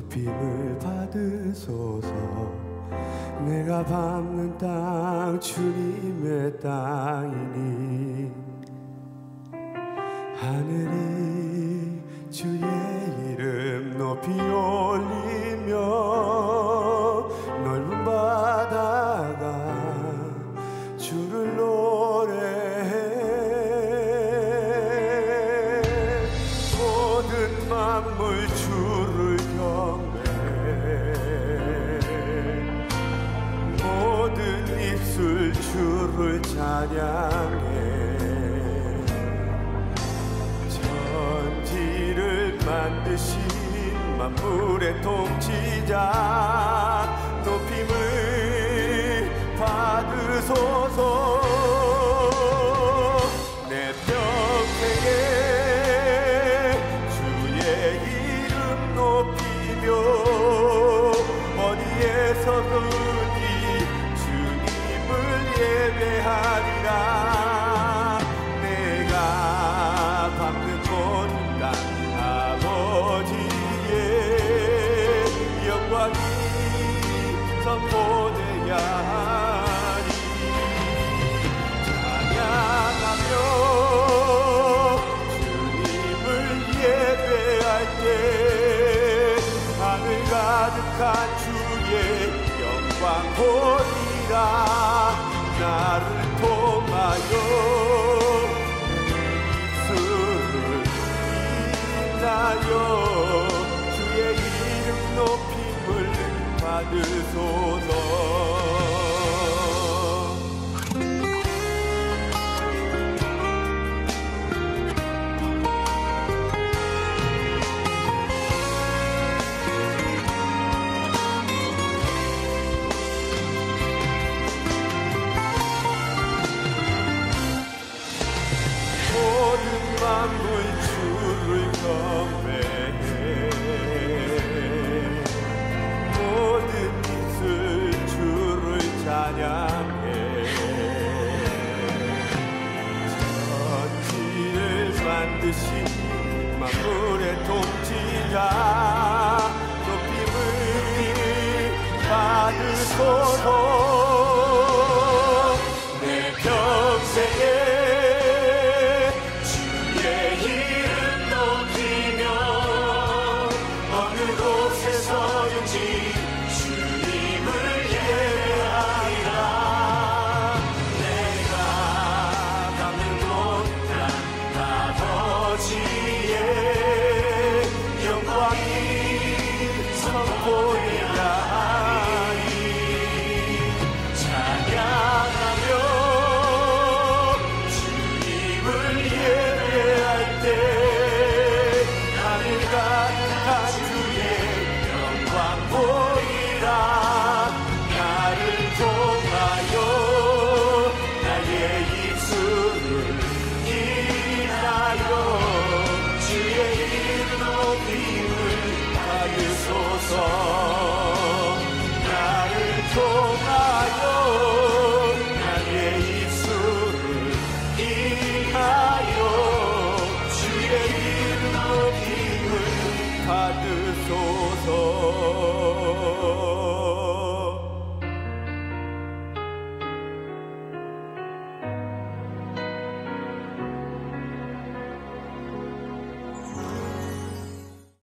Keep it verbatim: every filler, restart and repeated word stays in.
높임을 받으소서. 내가 밟는 땅 주님의 땅이니 하늘이 주의 이름 높이 올리며 넓은 바다가 주를 노래해. 모든 만물 주를 경배해. 모든 입술 주를 찬양해. 천지를 만드신 만물의 통치자 높임을 받으소서. 내 평생에 주의 이름 높이며 어디에서든지 주님을 예배하리라. 내가 밟는 모든 땅 아버지의 영광이 선포되야 하리. 찬양하며 주님을 예배할 때 하늘 가득한 주의 영광 보리라. 나를 통하여 입술을 인하여 주의 이름 높임을 받으소서. 모든 만물 주를 경배해. 모든 입술 주를 찬양해. 천지를 만드신 만물의 통치자 높임을 받으소서. 내 평생에 나를 통하여 나의 입술을 인하여 주의 이름 높임을 받으소서.